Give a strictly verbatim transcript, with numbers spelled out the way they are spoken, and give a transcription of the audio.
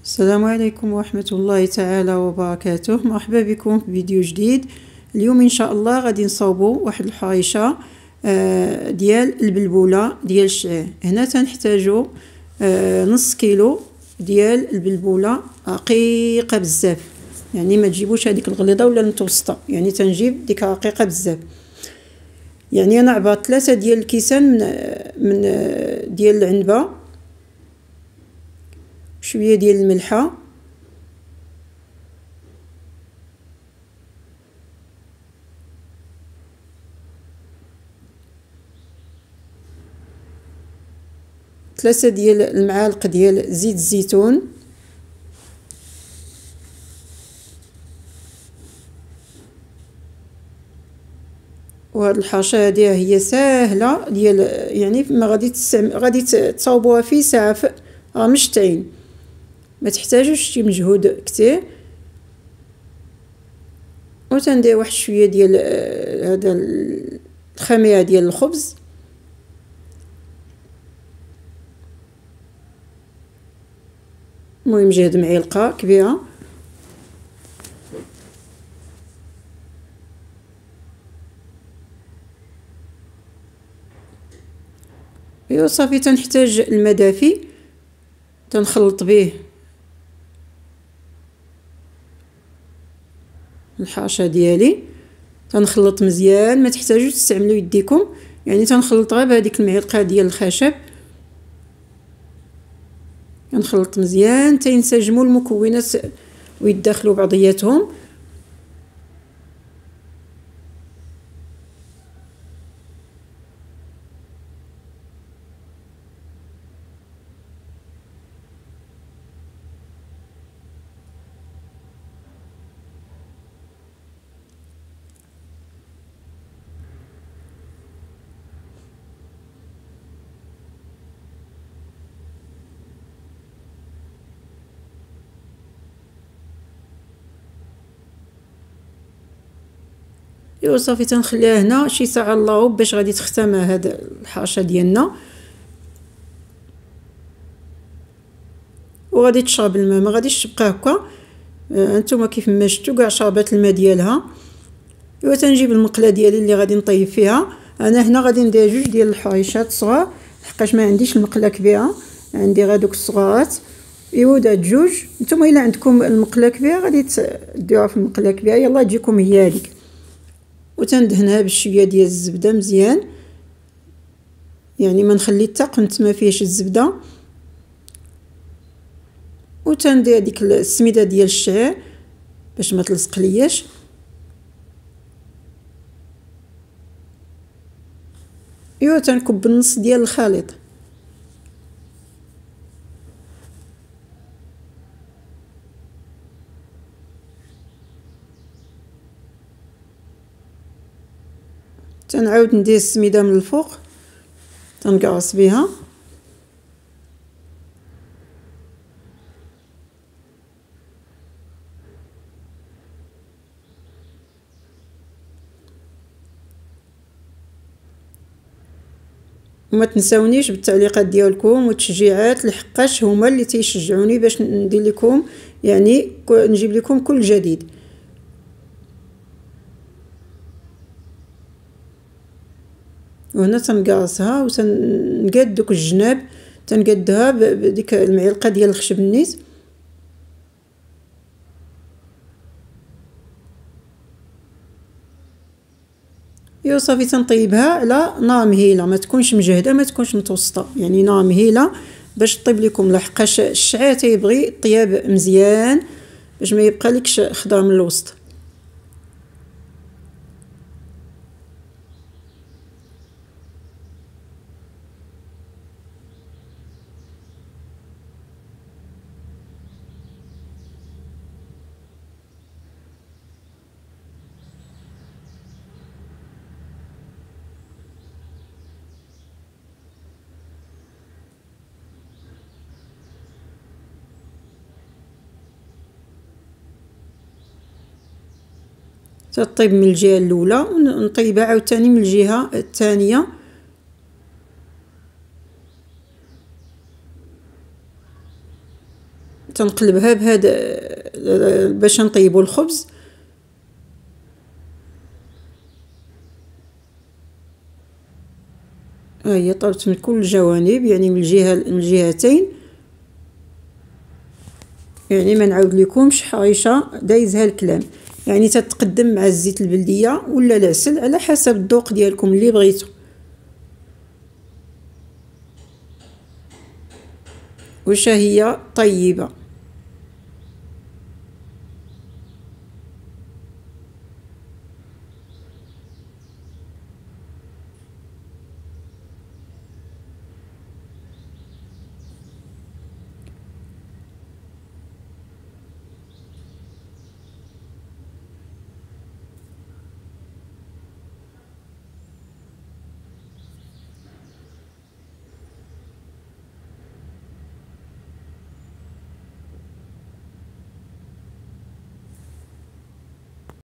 السلام عليكم ورحمة الله تعالى وبركاته. مرحبا بكم في فيديو جديد. اليوم ان شاء الله غادي نصاوبوا واحد الحريشه آه ديال البلبوله ديال الشعير. هنا تنحتاجوا آه نص كيلو ديال البلبوله رقيقه بزاف، يعني ما تجيبوش هذيك الغليظه ولا المتوسطه، يعني تنجيب ديك رقيقه بزاف. يعني انا عبرت ثلاثه ديال الكيسان من من ديال العنبه، شويه ديال الملحه، ثلاثه ديال المعالق ديال زيت الزيتون، وهاد الحاشيه هذه هي ساهله ديال، يعني ما غادي تستعمل غادي تصاوبوها في ساعه، راه مش تاين، ما تحتاجوش شي مجهود كثير. وتندير واحد شويه ديال هذا الخميره ديال الخبز، المهم جهد معلقه كبيره، ايوا صافي. تنحتاج الماء دافي تنخلط به الحاشيه ديالي، تنخلط مزيان، ما تحتاجوش تستعملوا يديكم، يعني تنخلط غير بهذيك المعلقه ديال الخشب، نخلط مزيان تينسجموا المكونات ويتداخلوا بعضياتهم. ايوا صافي تنخليها هنا شي ساعه الا ربع باش غادي تختمر هاد الحاشيه ديالنا، وغادي تشرب الماء، ما غاديش تبقى هكا. آه انتما كيف ما شفتوا كاع شربات الماء ديالها. ايوا تنجيب المقله ديالي اللي غادي نطيب فيها. انا هنا غادي ندير جوج ديال الحريشات صغار لحقاش ما عنديش المقله كبيره، عندي غير دوك الصغارات. ايوا دات جوج، نتوما الا عندكم المقله كبيره غادي ديروها في المقله كبيره، يلا تجيكم هي هذيك. وتندهنها بشويه ديال الزبده مزيان، يعني ما نخلي حتى قنت ما فيهش الزبده. وتندير ديك السميده ديال الشعير باش ما تلصق لياش. ايوا تنكب النص ديال الخليط، تنعاود ندير السميده من الفوق تنقرص بها. وما تنساونيش بالتعليقات ديالكم والتشجيعات، لحقاش هما اللي تيشجعوني باش ندير لكم، يعني نجيب لكم كل جديد. وهنا تنقرصها وتنقاد دوك الجناب، تنقادها بديك المعلقه ديال الخشب النيت. ايوا صافي تنطيبها على نار مهيله، ما تكونش مجهده ما تكونش متوسطه، يعني نار مهيله باش طيب لكم، لحقاش الشعير تيبغي طياب مزيان باش ما يبقى لكش خضر من الوسط. تطيب من الجهه الاولى ونطيبها عاوتاني من الجهه الثانيه. تنقلبها بهذا باش نطيبوا الخبز. ها هي طابت من كل الجوانب، يعني من الجهه من الجهتين. يعني ما نعاود لكمش حريشه دايزها الكلام، يعني تتقدم مع الزيت البلديه ولا العسل على حسب الذوق ديالكم اللي بغيتو. وشا هي طيبه.